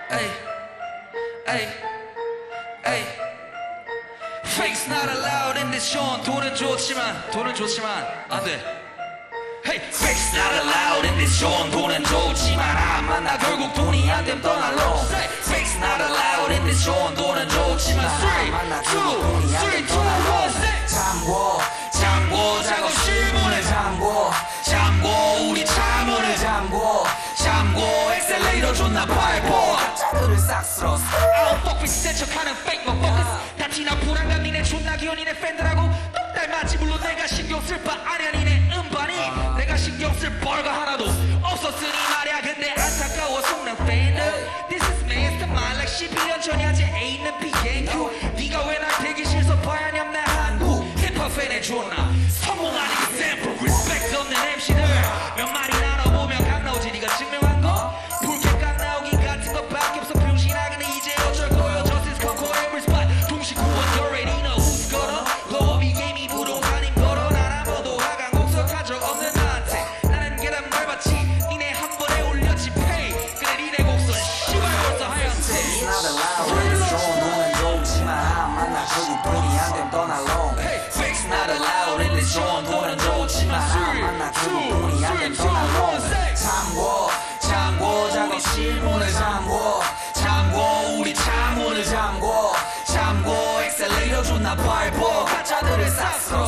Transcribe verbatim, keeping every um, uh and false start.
Ay, ay, ay. Fake's not allowed in this show. 돈은 좋지만, 돈은 좋지만 안 돼. Hey, fake's not allowed in this show. 돈은 좋지만 안 만나 결국 돈이 안 되면 떠날로. Fake's not allowed in this show. 돈은 좋지만 안 만나 결국 돈이 안 되면 떠날로. 잠궈, 잠궈, 작업 실문을 잠궈, 잠궈, 우리 자문을 잠궈, 잠궈, 엑셀레이터 존나 밟어. 가짜들을 싹 쓸어. 아웃 뻑빛 센 척하는 fake motherfuckers. 다 티나 불안감 니네 존나 귀여운 니네 팬들하고 똑 닮았지. 물론 내가 신경 쓸 바 아니야 니네 음반이. 내가 신경 쓸 벌가 하나도 없었으니 말야. 근데 안타까워 속는 팬들. This is mastermind like 십일 년 전이야. 제 A는 비엔큐. 네가 왜 날 대기실서 봐야 냠 내 한국 힙합 팬의 존나 성공하는 example. Respect 없는 엠씨들 몇 마리 나눠보면 각 나오지. 네가 증명한 거 불쾌 각 나오기 같은 것밖에 없어. 병신아 근데 이제 어쩔 거요. Justice come call every spot. 동시구원 you already know who's gonna blow up 이 게임이 부동산인 거로. 난 아무도 하강 공석한 적 없는 나한테 나는 계단 밟았지. 니네 한 번에 올렸지 pay. 그래 니네 곡선 씨발 벌써 하얀색. Fake's not allowed. 좋은 돈은 좋지만 안 만나 결국 돈이 안 되면 떠날로. Fake's not allowed in this show. 돈은 좋지만 안 만나 결국 돈이 안 되면 떠날로. 잠궈, 잠궈, 작업 실문을 잠궈, 잠궈, 우리 자문을 잠궈, 잠궈, 엑셀레이터 존나 밟어. 가짜들을 싹 쓸어.